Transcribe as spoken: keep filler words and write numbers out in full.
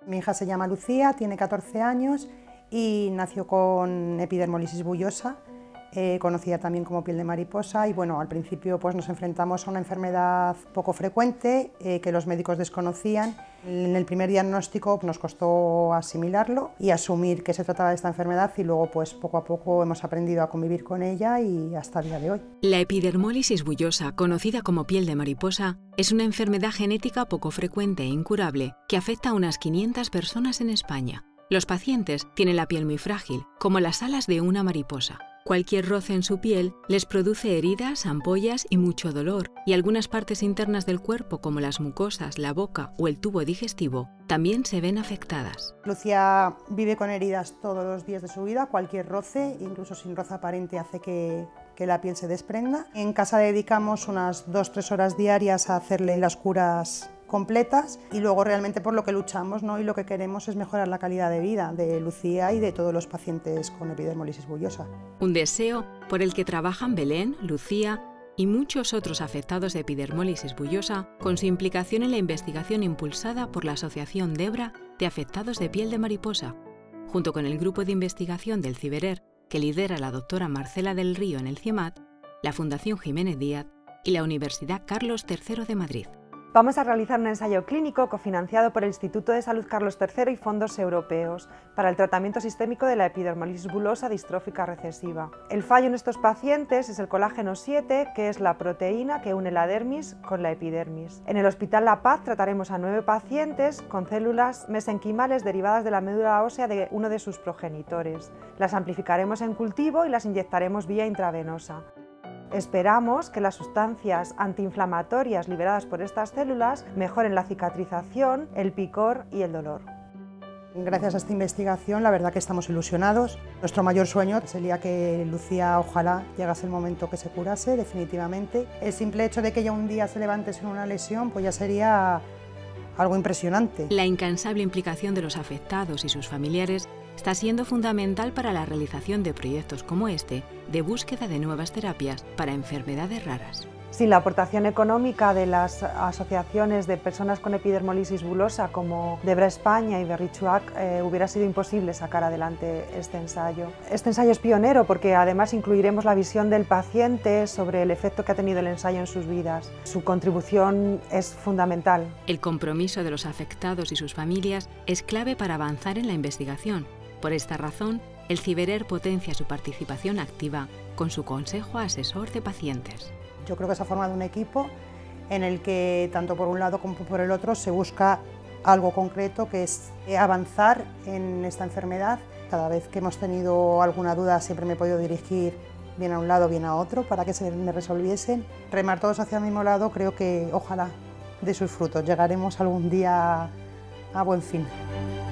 Mi hija se llama Lucía, tiene catorce años y nació con epidermolisis bullosa, eh, conocida también como piel de mariposa, y bueno, al principio pues, nos enfrentamos a una enfermedad poco frecuente eh, que los médicos desconocían. En el primer diagnóstico nos costó asimilarlo y asumir que se trataba de esta enfermedad, y luego pues poco a poco hemos aprendido a convivir con ella y hasta el día de hoy. La epidermólisis bullosa, conocida como piel de mariposa, es una enfermedad genética poco frecuente e incurable que afecta a unas quinientas personas en España. Los pacientes tienen la piel muy frágil, como las alas de una mariposa. Cualquier roce en su piel les produce heridas, ampollas y mucho dolor, y algunas partes internas del cuerpo, como las mucosas, la boca o el tubo digestivo, también se ven afectadas. Lucía vive con heridas todos los días de su vida, cualquier roce, incluso sin roce aparente, hace que, que la piel se desprenda. En casa dedicamos unas dos a tres horas diarias a hacerle las curas completas, y luego realmente por lo que luchamos, ¿no? Y lo que queremos es mejorar la calidad de vida de Lucía y de todos los pacientes con epidermolisis bullosa. Un deseo por el que trabajan Belén, Lucía y muchos otros afectados de epidermólisis bullosa, con su implicación en la investigación impulsada por la Asociación Debra de Afectados de Piel de Mariposa, junto con el grupo de investigación del Ciberer que lidera la doctora Marcela del Río en el CIEMAT, la Fundación Jiménez Díaz y la Universidad Carlos tercero de Madrid. Vamos a realizar un ensayo clínico cofinanciado por el Instituto de Salud Carlos tercero y fondos europeos para el tratamiento sistémico de la epidermolisis bullosa distrófica recesiva. El fallo en estos pacientes es el colágeno siete, que es la proteína que une la dermis con la epidermis. En el Hospital La Paz trataremos a nueve pacientes con células mesenquimales derivadas de la médula ósea de uno de sus progenitores. Las amplificaremos en cultivo y las inyectaremos vía intravenosa. Esperamos que las sustancias antiinflamatorias liberadas por estas células mejoren la cicatrización, el picor y el dolor. Gracias a esta investigación, la verdad que estamos ilusionados. Nuestro mayor sueño sería que Lucía, ojalá, llegase el momento que se curase definitivamente. El simple hecho de que ella un día se levante sin una lesión, pues ya sería algo impresionante. La incansable implicación de los afectados y sus familiares está siendo fundamental para la realización de proyectos como este, de búsqueda de nuevas terapias para enfermedades raras. Sin la aportación económica de las asociaciones de personas con epidermolisis bullosa como Debra España y Berrichuac, eh, hubiera sido imposible sacar adelante este ensayo. Este ensayo es pionero porque además incluiremos la visión del paciente sobre el efecto que ha tenido el ensayo en sus vidas. Su contribución es fundamental. El compromiso de los afectados y sus familias es clave para avanzar en la investigación. Por esta razón, el Ciberer potencia su participación activa con su consejo asesor de pacientes. Yo creo que se ha formado un equipo en el que, tanto por un lado como por el otro, se busca algo concreto, que es avanzar en esta enfermedad. Cada vez que hemos tenido alguna duda siempre me he podido dirigir bien a un lado, bien a otro, para que se me resolviesen. Remar todos hacia el mismo lado, creo que ojalá dé sus frutos, llegaremos algún día a buen fin.